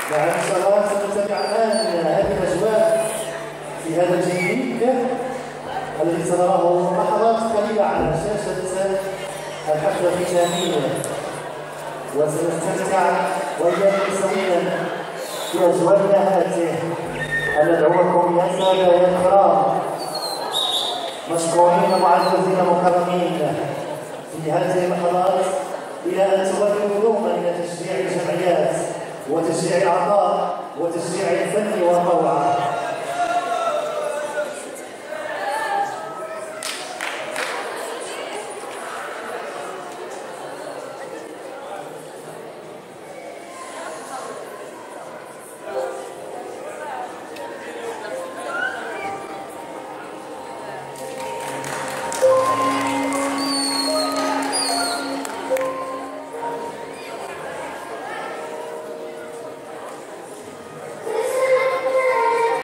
مع إن شاء الله سنتابع الآن هذه الأجواء في هذا الجيد الذي سنراه لحظات قليلة على شاشة الحفلة الختامية، وسنستمتع وإياكم سويا بأجواء هاته. ندعوكم يا سادة يا الكرام مشكورين معززين مكرمين في هذه اللحظات إلى أن تولوا دوما إلى تشجيع الجمعيات وتشجيع الأعضاء وتشجيع الفن والروعة.